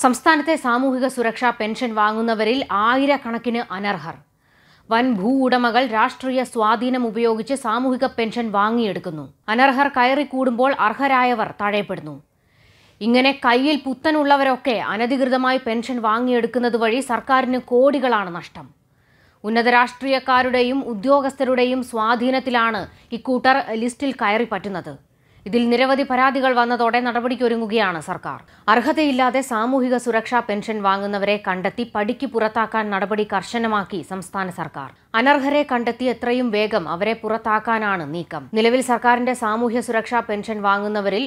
സംസ്ഥാനത്തെ സാമൂഹിക സുരക്ഷാ പെൻഷൻ വാങ്ങുന്നവരിൽ ആയിരക്കണക്കിന് അനർഹർ. വൻ ഉടമകൾ രാഷ്ട്രീയ സ്വാധീനം ഉപയോഗിച്ച് സാമൂഹിക പെൻഷൻ വാങ്ങിയെടുക്കുന്നു. അനർഹർ കയറിക്കൂടുമ്പോൾ അർഹരായവർ തഴയപ്പെടുന്നു. ഇങ്ങനെ കയ്യിൽ പുത്തനുള്ളവരൊക്കെ അനധികൃതമായി പെൻഷൻ വാങ്ങിയെടുക്കുന്നത് വഴി സർക്കാരിന് കോടികളാണ് നഷ്ടം. ഉന്നത രാഷ്ട്രീയക്കാരുടെയും ഉദ്യോഗസ്ഥരുടെയും സ്വാധീനത്തിലാണ് ഇക്കൂട്ടർ ലിസ്റ്റിൽ കയറി പറ്റുന്നത്. ഇതിൽ നിരവധി പരാതികൾ വന്നതോടെ നടപടിക്കൊരുങ്ങുകയാണ് സർക്കാർ. അർഹതയില്ലാതെ സാമൂഹിക സുരക്ഷാ പെൻഷൻ വാങ്ങുന്നവരെ കണ്ടെത്തി പടിക്ക് പുറത്താക്കാൻ നടപടി കർശനമാക്കി സംസ്ഥാന സർക്കാർ. അനർഹരെ കണ്ടെത്തി എത്രയും വേഗം അവരെ പുറത്താക്കാനാണ് നീക്കം. നിലവിൽ സർക്കാരിന്റെ സാമൂഹ്യ സുരക്ഷാ പെൻഷൻ വാങ്ങുന്നവരിൽ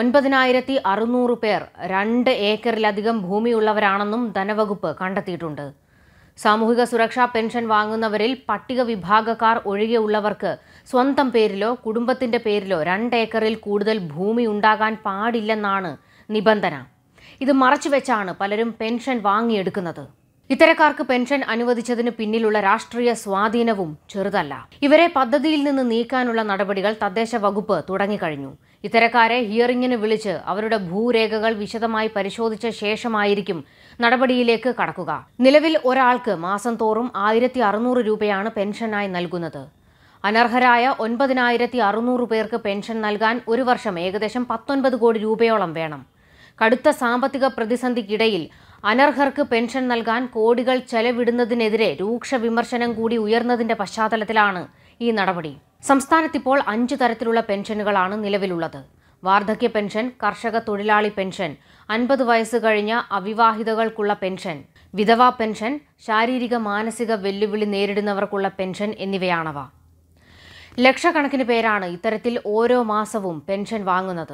9,600 പേർ 2 ഏക്കറിലധികം ഭൂമിയുള്ളവരാണെന്നും ധനവകുപ്പ് കണ്ടെത്തിയിട്ടുണ്ട്. സാമൂഹിക സുരക്ഷാ പെൻഷൻ വാങ്ങുന്നവരിൽ പട്ടിക വിഭാഗക്കാർ ഒഴികെയുള്ളവർക്ക് സ്വന്തം പേരിലോ കുടുംബത്തിന്റെ പേരിലോ 2 ഏക്കറിൽ കൂടുതൽ ഭൂമി ഉണ്ടാകാൻ പാടില്ലെന്നാണ് നിബന്ധന. ഇത് മറച്ചുവെച്ചാണ് പലരും പെൻഷൻ വാങ്ങിയെടുക്കുന്നത്. ഇത്തരക്കാർക്ക് പെൻഷൻ അനുവദിച്ചതിന് പിന്നിലുള്ള രാഷ്ട്രീയ സ്വാധീനവും ചെറുതല്ല. ഇവരെ പദ്ധതിയിൽ നിന്ന് നീക്കാനുള്ള നടപടികൾ തദ്ദേശ വകുപ്പ് തുടങ്ങിക്കഴിഞ്ഞു. ഇത്തരക്കാരെ ഹിയറിംഗിന് വിളിച്ച് അവരുടെ ഭൂരേഖകൾ വിശദമായി പരിശോധിച്ച ശേഷമായിരിക്കും നടപടിയിലേക്ക് കടക്കുക. നിലവിൽ ഒരാൾക്ക് മാസം തോറും 1,600 രൂപയാണ് പെൻഷനായി നൽകുന്നത്. അനർഹരായ 9,600 പേർക്ക് പെൻഷൻ നൽകാൻ ഒരു വർഷം ഏകദേശം 19 കോടി രൂപയോളം വേണം. കടുത്ത സാമ്പത്തിക പ്രതിസന്ധിക്കിടയിൽ അനർഹർക്ക് പെൻഷൻ നൽകാൻ കോടികൾ ചെലവിടുന്നതിനെതിരെ രൂക്ഷ വിമർശനം കൂടി ഉയർന്നതിന്റെ പശ്ചാത്തലത്തിലാണ് ഈ നടപടി. സംസ്ഥാനത്തിപ്പോൾ 5 തരത്തിലുള്ള പെൻഷനുകളാണ് നിലവിലുള്ളത്. വാർദ്ധക്യ പെൻഷൻ, കർഷക തൊഴിലാളി പെൻഷൻ, 50 വയസ്സ് കഴിഞ്ഞ അവിവാഹിതകൾക്കുള്ള പെൻഷൻ, വിധവാ പെൻഷൻ, ശാരീരിക മാനസിക വെല്ലുവിളി നേരിടുന്നവർക്കുള്ള പെൻഷൻ എന്നിവയാണവ. ലക്ഷക്കണക്കിന് പേരാണ് ഇത്തരത്തിൽ ഓരോ മാസവും പെൻഷൻ വാങ്ങുന്നത്.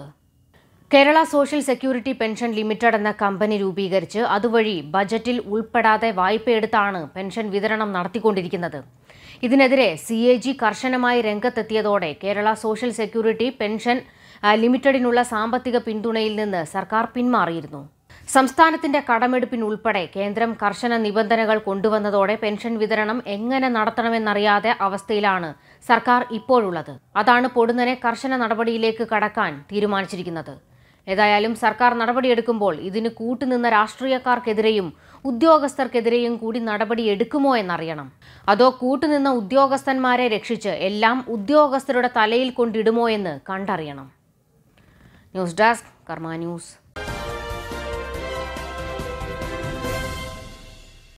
Kerala social security pension limited എന്ന കമ്പനി രൂപീകരിച്ച് അതുവഴി ബജറ്റിൽ ഉൾപ്പെടാതെ വായ്പയെടുത്താണ് പെൻഷൻ വിതരണം നടത്തിക്കൊണ്ടിരിക്കുന്നത്. ഇതിനെതിരെ CAG കർശനമായി രംഗത്തെത്തിയതോടെ കേരള സോഷ്യൽ സെക്യൂരിറ്റി പെൻഷൻ ലിമിറ്റഡിനുള്ള സാമ്പത്തിക പിന്തുണയിൽ നിന്ന് സർക്കാർ പിന്മാറിയിരുന്നു. സംസ്ഥാനത്തിന്റെ കടമെടുപ്പിനുൾപ്പെടെ കേന്ദ്രം കർശന നിബന്ധനകൾ കൊണ്ടുവന്നതോടെ പെൻഷൻ വിതരണം എങ്ങനെ നടത്തണമെന്നറിയാതെ അവസ്ഥയിലാണ് സർക്കാർ ഇപ്പോഴുള്ളത്. അതാണ് പൊടുന്നനെ കർശന നടപടിയിലേക്ക് കടക്കാൻ തീരുമാനിച്ചിരിക്കുന്നത്. ഏതായാലും സർക്കാർ നടപടിയെടുക്കുമ്പോൾ ഇതിന് കൂട്ടുനിന്ന രാഷ്ട്രീയക്കാർക്കെതിരെയും ഉദ്യോഗസ്ഥർക്കെതിരെയും കൂടി നടപടിയെടുക്കുമോ എന്നറിയണം. അതോ കൂട്ടുനിന്ന ഉദ്യോഗസ്ഥന്മാരെ രക്ഷിച്ച് എല്ലാം ഉദ്യോഗസ്ഥരുടെ തലയിൽ കൊണ്ടിടുമോ എന്ന് കണ്ടറിയണം. News desk Karma news.